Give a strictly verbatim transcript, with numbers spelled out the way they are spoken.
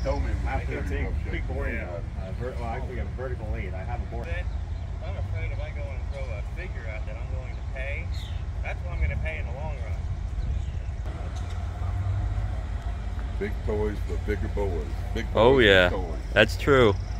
told me I it have was to take shake big the board. hand out. Uh, ver well, actually, a vertical lead. I have a board. I'm afraid if I go and throw a figure out that I'm going to pay, that's what I'm going to pay in the long run. Big toys for bigger boys. Big boys Oh yeah, toys. that's true.